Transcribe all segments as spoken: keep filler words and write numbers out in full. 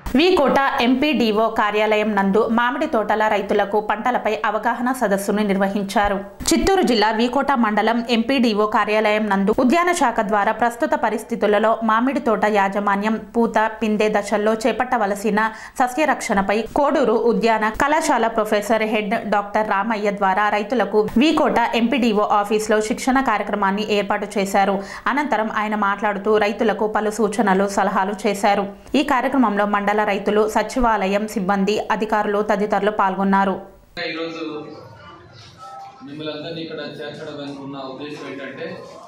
V Kota MPDO కార్యాలయం నందు మామిడి తోటల రైతులకు పంటలపై అవగాహన సదస్సును నిర్వహించారు. చిత్తూరు జిల్లా వీకోట మండలం ఎంపీడీఓ కార్యాలయం నందు ఉద్యాన శాఖ ద్వారా ప్రస్తుత పరిస్థితులలో మామిడి తోట యాజమాన్యం పూత పిందె దశల్లో చేపట్టవలసిన సస్యరక్షణపై కోడూరు ఉద్యాన కళాశాల ప్రొఫెసర్ హెడ్ డాక్టర్ రామయ్య ద్వారా రైతులకు వీకోట ఎంపీడీఓ ఆఫీసులో శిక్షణ కార్యక్రమాన్ని ఏర్పాటు చేశారు. అనంతరం ఆయన మాట్లాడుతూ రైతులకు పలు సూచనలు సలహాలు చేశారు. ఈ కార్యక్రమంలో మండల రైతులు, సచివాలయం సిబ్బంది, అధికారులు తదితరులు పాల్గొన్నారు. ఈరోజు మిమ్మల్ని ఇక్కడ చేర్చడం అనుకున్న ఉద్దేశం ఏంటంటే,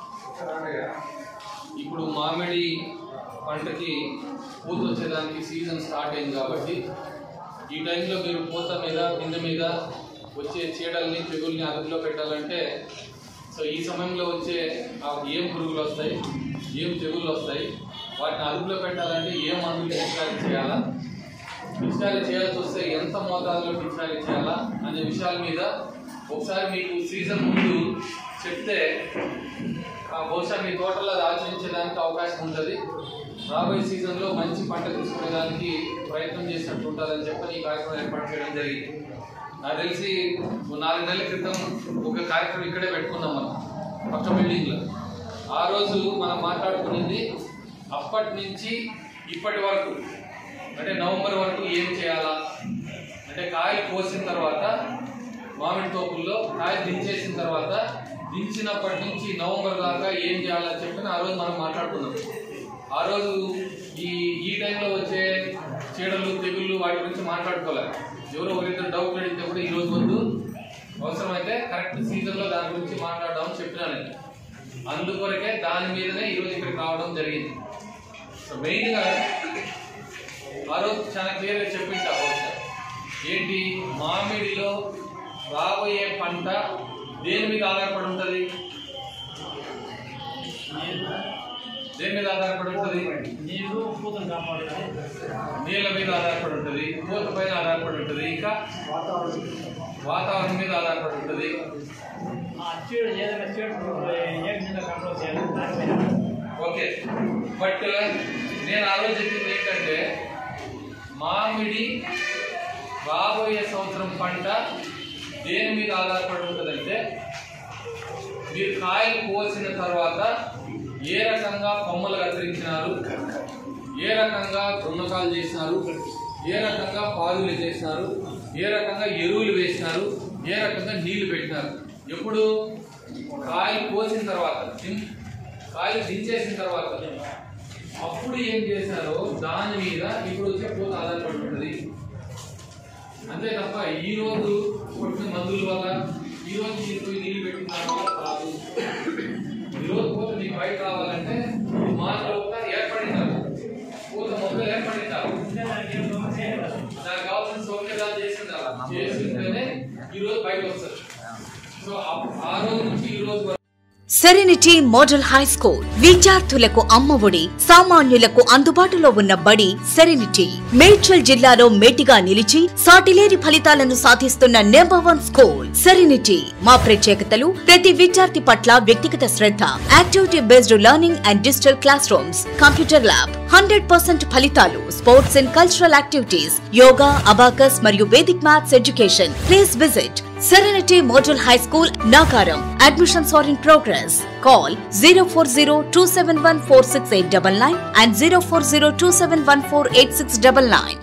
ఇప్పుడు మామిడి పంటకి పూత వచ్చేదానికి సీజన్ స్టార్ట్ అయింది కాబట్టి ఈ టైంలో మీరు పూత మీద పిందె మీద వచ్చే చీడల్ని తెగుల్ని అదుపులో పెట్టాలంటే, సో ఈ సమయంలో వచ్చే ఏం పురుగులు వస్తాయి, ఏం తెగుళ్ళు వస్తాయి, వాటిని అదుపులో పెట్టాలంటే ఏ మందులు పిచికారీ చేయాలా, పిచికారీ చేయాల్సి వస్తే ఎంత మోతాదులో పిచికారీ చేయాలా అనే విషయాల మీద ఒకసారి మీకు సీజన్ ముందు చెప్తే బహుశా మీ తోటలో ఆచరించడానికి అవకాశం ఉంటుంది. రాబోయే సీజన్లో మంచి పంట తీసుకునేదానికి ప్రయత్నం చేసినట్టు ఉంటుందని చెప్పి ఈ కార్యక్రమం ఏర్పాటు చేయడం జరిగింది. నాకు తెలిసి నాలుగు నెలల క్రితం ఒక కార్యక్రమం ఇక్కడే పెట్టుకున్నాం మనం పక్క బిల్డింగ్లో. ఆ రోజు మనం మాట్లాడుకునేది అప్పటి నుంచి ఇప్పటి వరకు, అంటే నవంబర్ వరకు ఏం చేయాలా, అంటే కాయలు కోసిన తర్వాత మామిడి తోపుల్లో కాయలు దించేసిన తర్వాత దించినప్పటి నుంచి నవంబర్ దాకా ఏం చేయాలని చెప్పి ఆ రోజు మనం మాట్లాడుకున్నాం. ఆ రోజు ఈ ఈ టైంలో వచ్చే చీడలు తెగుళ్ళు వాటి గురించి మాట్లాడుకోలేదు. ఎవరో ఒకరిద్దరు డౌట్ అడిగితే కూడా ఈరోజు వద్దు, అవసరమైతే కరెక్ట్ సీజన్లో దాని గురించి మాట్లాడదామని చెప్పినాను. అందుకొరకే దాని మీదనే ఈరోజు ఇక్కడికి రావడం జరిగింది. సో మెయిన్గా ఆ రోజు చాలా క్లియర్గా చెప్పింటా ఏంటి, మామిడిలో రాబోయే పంట దేని మీద ఆధారపడి ఉంటుంది, దేని మీద ఆధారపడి ఉంటుంది, నీళ్ళ మీద ఆధారపడి ఉంటుంది, పూత పైన ఆధారపడి ఉంటుంది, ఇంకా వాతావరణం మీద ఆధారపడి ఉంటుంది. ఓకే, బట్ నేను ఆలోచించింది ఏంటంటే, మామిడి రాబోయే సంవత్సరం పంట దేని మీద ఆధారపడి ఉంటుందంటే, మీరు కాయలు కోసిన తర్వాత ఏ రకంగా కొమ్మలు కత్తిరించినారు, ఏ రకంగా దున్నకాలు చేసినారు, ఏ రకంగా పాదులు చేసినారు, ఏ రకంగా ఎరువులు వేసినారు, ఏ రకంగా నీళ్లు పెట్టినారు. ఎప్పుడు కాయలు కోసిన తర్వాత, కాయలు దించేసిన తర్వాత అప్పుడు ఏం చేశారో దాని మీద ఇప్పుడు వచ్చే పూత ఆధారపడి ఉంటుంది. అంతే తప్ప ఈరోజు కొట్టిన మందుల వల్ల, ఈరోజు మీరు పోయి నీళ్ళు పెట్టిన వల్ల కాదు. ఈరోజు పూత మీకు బయట రావాలంటే మాలో ఏర్పడినారు, పూత మొక్కలు ఏర్పడినారు, దానికి కావాల్సిన సౌకర్యాలు చేసింది, అలా చేసింటేనే ఈరోజు బయట వస్తారు. సో ఆ రోజు నుంచి ఈ రోజు సెరెనిటీ మోడల్ హై స్కూల్ విద్యార్థులకు అమ్మఒడి, సామాన్యులకు అందుబాటులో ఉన్న బడి సెరెనిటీ. మేడ్చల్ జిల్లాలో మేటిగా నిలిచి సాటిలేని ఫలితాలను సాధిస్తున్న నెంబర్ వన్ స్కూల్ సెరెనిటీ. మా ప్రత్యేకతలు ప్రతి విద్యార్థి పట్ల వ్యక్తిగత శ్రద్ధ, activity based learning and digital classrooms, computer lab, hundred percent ఫలితాలు, sports and cultural activities, yoga, abacus మరియు Vedic maths education. Please visit Serenity Model High School, Nagaram. Admissions are in progress. Call zero four zero two seven one four six eight nine nine and zero four zero two seven one four eight six nine nine.